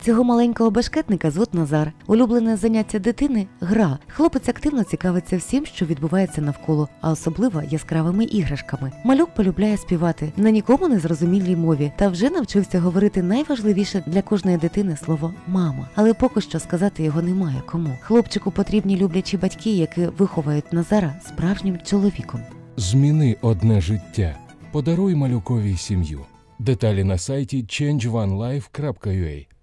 Цього маленького бешкетника звуть Назар. Улюблене заняття дитини – гра. Хлопець активно цікавиться всім, що відбувається навколо, а особливо яскравими іграшками. Малюк полюбляє співати на нікому не зрозумілій мові та вже навчився говорити найважливіше для кожної дитини слово «мама». Але поки що сказати його немає кому. Хлопчику потрібні люблячі батьки, які виховають Назара справжнім чоловіком. Зміни одне життя. Подаруй малюкові сім'ю. Деталі на сайті changeonelife.ua.